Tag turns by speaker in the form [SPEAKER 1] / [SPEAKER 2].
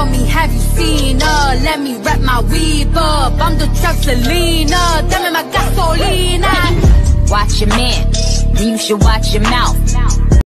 [SPEAKER 1] on me, have you seen her? Let me wrap my weave up. I'm the trap Selena, dame my gasolina.
[SPEAKER 2] Watch your man, then you should watch your mouth.